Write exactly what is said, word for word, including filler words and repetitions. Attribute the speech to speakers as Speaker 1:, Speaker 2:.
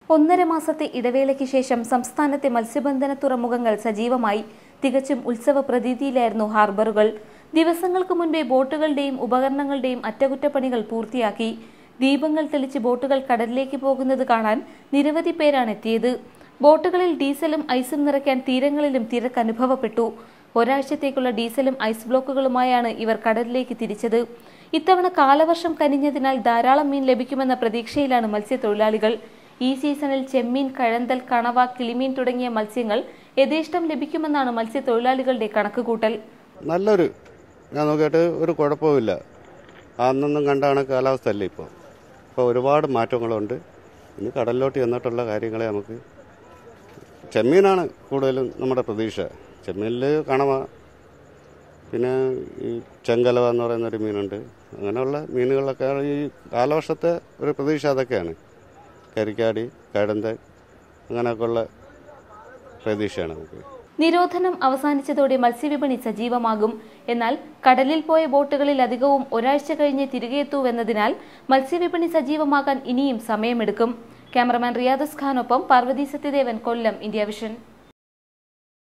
Speaker 1: ഒന്നര മാസത്തെ ഇടവേളയ്ക്ക് ശേഷം സംസ്ഥാനത്തെ മത്സ്യബന്ധന തുറമുഖങ്ങൾ സജീവമായി. തികച്ചും ഉത്സവ പ്രതീതിയിലായിരുന്നു ഹാർബറുകൾ. ദിവസങ്ങൾക്ക് മുൻപേ ബോട്ടുകളുടെയും ഉപകരണങ്ങളുടെയും അറ്റകുറ്റപ്പണികൾ പൂർത്തിയാക്കി. ദീപങ്ങൾ തെളിച്ച് ബോട്ടുകൾ കടലിലേക്ക് പോകുന്നത് കാണാൻ നിരവധി പേരാണ് എത്തിയത്. ബോട്ടുകളിൽ ഡീസലും ഐസും നിറയ്ക്കാൻ തീരങ്ങളിലും തിരക്ക് അനുഭവപ്പെട്ടു. ഒരാഴ്ചത്തേക്കുള്ള ഡീസലും ഐസ് ബ്ലോക്കുകളുമായാണ് ഇവർ കടലിലേക്ക് തിരിച്ചത്. ഇത്തവണ കാലവർഷം കനിഞ്ഞതിനാൽ ധാരാളം മീൻ ലഭിക്കുമെന്ന പ്രതീക്ഷയിലാണ് മത്സ്യത്തൊഴിലാളികൾ. ഈ സീസണിൽ ചെമ്മീൻ, കഴന്തൽ, കണവ, കിളിമീൻ തുടങ്ങിയ മത്സ്യങ്ങൾ യഥേഷ്ടം ലഭിക്കുമെന്നാണ് മത്സ്യത്തൊഴിലാളികളുടെ കണക്കുകൂട്ടൽ.
Speaker 2: നല്ലൊരു ഞാൻ നോക്കിയിട്ട് ഒരു കുഴപ്പമില്ല. അന്നൊന്നും കണ്ടാണ് കാലാവസ്ഥ അല്ലേ ഇപ്പോൾ. ഇപ്പോൾ ഒരുപാട് മാറ്റങ്ങളുണ്ട്. ഇനി കടലിലോട്ട് ചെന്നിട്ടുള്ള കാര്യങ്ങളെ നമുക്ക് ചെമ്മീനാണ് കൂടുതലും നമ്മുടെ പ്രതീക്ഷ. ചെമ്മീനിൽ കണവ, പിന്നെ ഈ ചെങ്കലവ എന്ന് പറയുന്നൊരു മീനുണ്ട്. അങ്ങനെയുള്ള മീനുകളൊക്കെ ഈ കാലവർഷത്തെ ഒരു പ്രതീക്ഷ അതൊക്കെയാണ്. കരിക്കാടി, കഴന്തൽ, അങ്ങനെയൊക്കെയുള്ള പ്രതീക്ഷയാണ് നമുക്ക്.
Speaker 1: നിരോധനം അവസാനിച്ചതോടെ മത്സ്യവിപണി സജീവമാകും. എന്നാൽ കടലിൽ പോയ ബോട്ടുകളിൽ അധികവും ഒരാഴ്ച കഴിഞ്ഞ് തിരികെ എത്തൂവെന്നതിനാൽ മത്സ്യവിപണി സജീവമാകാൻ ഇനിയും സമയമെടുക്കും. ക്യാമറമാൻ റിയാദസ് ഖാനൊപ്പം പാർവതി സത്യദേവൻ, കൊല്ലം, ഇന്ത്യ വിഷൻ.